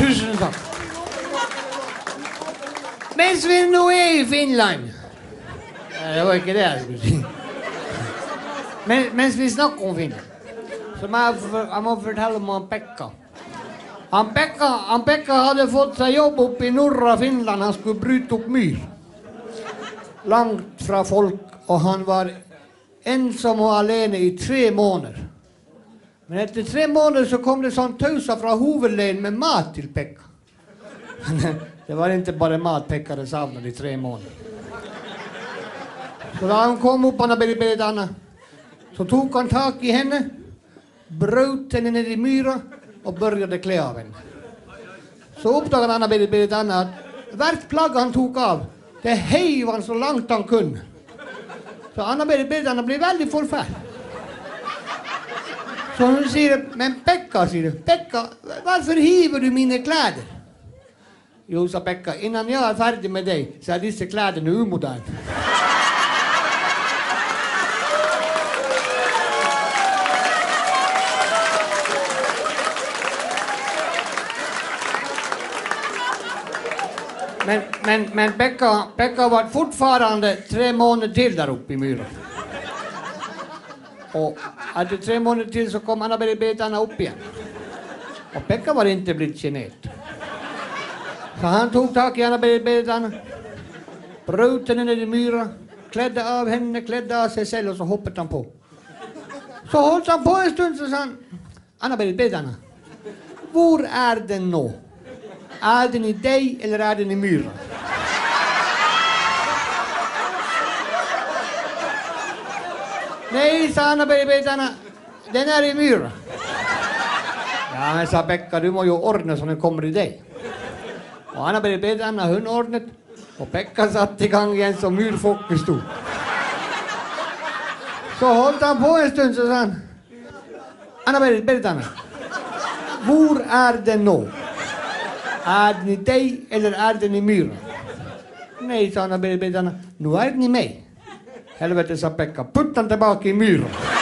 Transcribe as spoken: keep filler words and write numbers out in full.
Tusen takk. Mens vi nå er i Finland. Det var ikke det jeg skulle si. Men, mens vi snakker om Finland, så må jeg, jeg må fortelle om han Pekka. Han Pekka, han Pekka hadde fått seg jobb oppe i norra Finland. Han skulle bryte opp myr. Langt fra folk, og han var ensom og alene i tre måneder. Men etter tre måneder så kom det sånn tausa fra hovedleien med mat til Pekka. Det var ikke bare mat Pekka hadde savnet i tre måneder. Så da han kom opp, han hadde bedt henne, så tok han tak i henne, brøt henne ned i myra, og begynte kle av henne. Så oppdaget han hadde bedt henne at hvert plagg han tok av, det heiv han så langt han kunne. Så han hadde bedt henne bli veldig forferd. Så hun sier, men Pekka, sier du, Pekka, hvorfor hiver du mine klæder? Jo, sa Pekka, innan jeg er ferdig med deg, så er disse klædene umoderne. Men, men, men Pekka, Pekka var fortfarande tre måneder til der oppe i myra. Og etter tre måneder til så kom han og bare bedt henne opp igjen. Og Pekka var ikke blitt genert. Så han tok tak i henne og bare bedt henne, brøt henne ned i myra, kledde av henne, kledde av seg selv, og så hoppet han på. Så holdt han på en stund, så sa han, han har bare bedt henne, hvor er den nå? Er den i deg, eller er den i myra? Nei, sa han og bare bedt henne, den er i myra. Ja, men sa Pekka, du må jo ordne så den kommer i deg. Og han har bare bedt henne, hun ordnet, og Pekka satt i gang igjen som myrfolket stod. Så holdt han på en stund, så sa han, han har bare bedt henne, hvor er den nå? Er den i deg, eller er den i myra? Nei, sa han og bedt henne, nå er den i meg. Helvete, sa Pekka, putt den tilbake i myra.